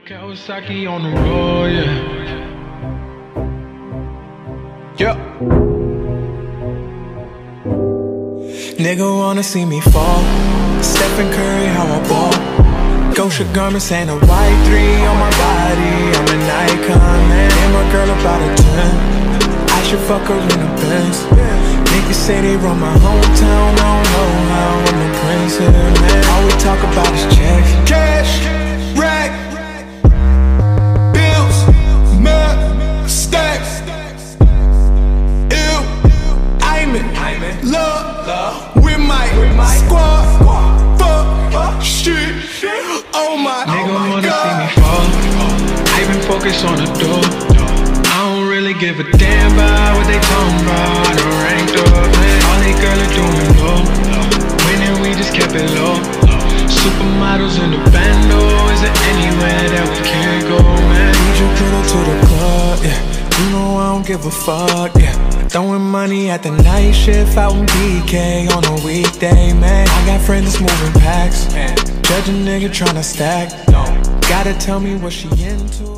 Kawasaki on the road, yeah. Yeah. Nigga wanna see me fall. Stephen Curry, how I ball. Gosha garments and a white 3 on my body. I'm an icon, man. And my girl about a 10. I should fuck her in a Benz. Niggas say they run my hometown. I don't know how I'm a prince here, man. All we talk about is checks. Cash, rack, bills, map, stacks. Ew, I'm in love with my squad. Fuck, shit, oh my God. Nigga wanna see me fall. I been focused on the door. I don't really give a damn about what they talking about. I done ranked up, man. All they girls are doing low. Winning, we just kept it low. Supermodels in the bando. Is there anywhere that we can't go, man? Need you put her to the club, yeah. You know I don't give a fuck, yeah. Throwing money at the night shift out in BK on a weekday, man. I got friends that's moving packs. Judge a nigga tryna stack. Gotta tell me what she into.